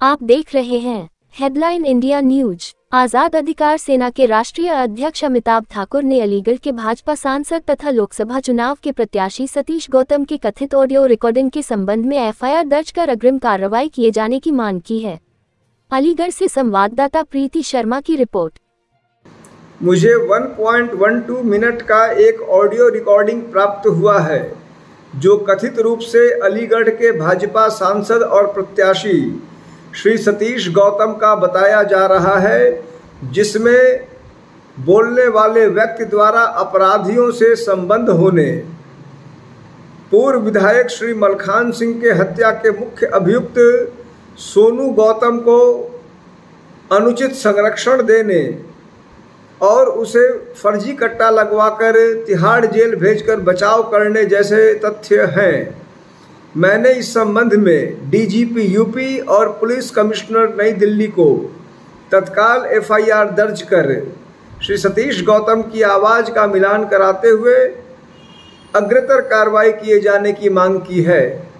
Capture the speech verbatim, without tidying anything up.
आप देख रहे हैं हेडलाइन इंडिया न्यूज। आजाद अधिकार सेना के राष्ट्रीय अध्यक्ष अमिताभ ठाकुर ने अलीगढ़ के भाजपा सांसद तथा लोकसभा चुनाव के प्रत्याशी सतीश गौतम के कथित ऑडियो रिकॉर्डिंग के संबंध में एफ आई आर दर्ज कर अग्रिम कार्रवाई किए जाने की मांग की है। अलीगढ़ से संवाददाता प्रीति शर्मा की रिपोर्ट। मुझे एक पॉइंट बारह मिनट का एक ऑडियो रिकॉर्डिंग प्राप्त हुआ है जो कथित रूप से अलीगढ़ के भाजपा सांसद और प्रत्याशी श्री सतीश गौतम का बताया जा रहा है, जिसमें बोलने वाले व्यक्ति द्वारा अपराधियों से संबंध होने, पूर्व विधायक श्री मलखान सिंह के हत्या के मुख्य अभियुक्त सोनू गौतम को अनुचित संरक्षण देने और उसे फर्जी कट्टा लगवाकर तिहाड़ जेल भेजकर बचाव करने जैसे तथ्य हैं। मैंने इस संबंध में डी जी पी यूपी और पुलिस कमिश्नर नई दिल्ली को तत्काल एफ आई आर दर्ज कर श्री सतीश गौतम की आवाज़ का मिलान कराते हुए अग्रतर कार्रवाई किए जाने की मांग की है।